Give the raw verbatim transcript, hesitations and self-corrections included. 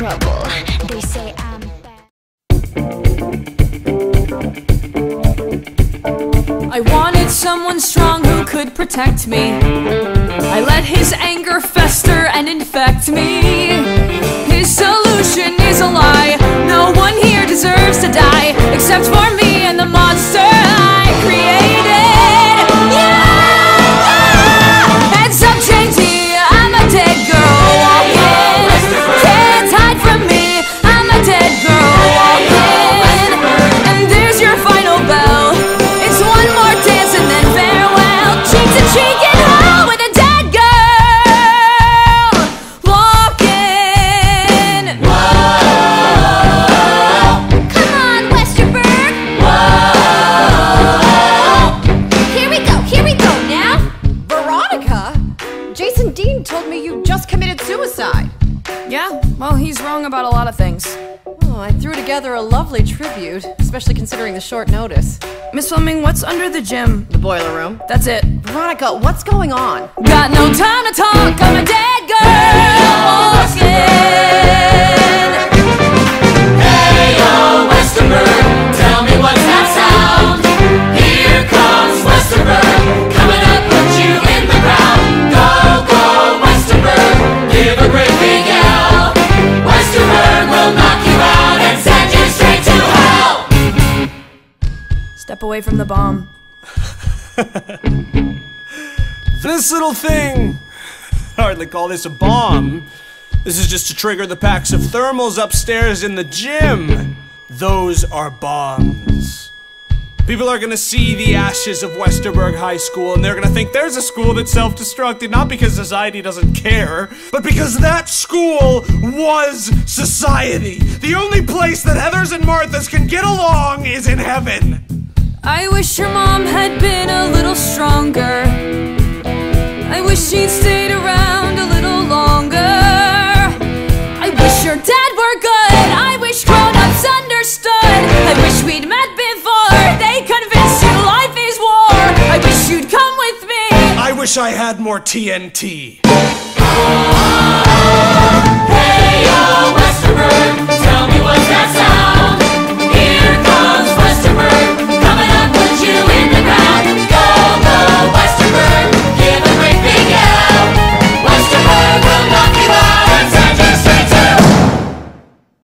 trouble. They say I'm bad. I wanted someone strong who could protect me. I let his anger fester and infect me. His solution is a lie. No one here deserves to die except for me and the monster I created. Yeah! Heads up, J T, I'm a dead girl walking. Can't hide from me, I'm a dead girl walking. And there's your final bell. It's one more dance and then farewell. Cheek to cheek in hell with a dead girl walking. Whoa. Come on, Westerberg. Whoa. Here we go, here we go now. Veronica? Jason Dean told me you just committed suicide. Yeah, well, he's wrong about a lot of things. Oh, I threw together a lovely tribute, especially considering the short notice. Miss Fleming, what's under the gym? The boiler room. That's it. Veronica, what's going on? Got no time to talk, I'm a dead girl walking. Hey, yo, Westerberg, tell me what's that sound? Here comes Westerberg, coming to put you in the ground. Go, go, Westerberg, give a great big yell. Westerberg will knock you out and send you straight to hell. Step away from the bomb. This little thing, I hardly call this a bomb. This is just to trigger the packs of thermals upstairs in the gym. Those are bombs. People are gonna see the ashes of Westerberg High School and they're gonna think there's a school that's self-destructed, not because society doesn't care, but because that school was society. The only place that Heathers and Marthas can get along is in heaven. I wish your mom had been a little stronger. I wish she'd stayed around a little longer. I wish your dad were good. I wish grown-ups understood. I wish we'd met before they convinced you life is war. I wish you'd come with me. I wish I had more T N T. Hey, yo, Westerberg,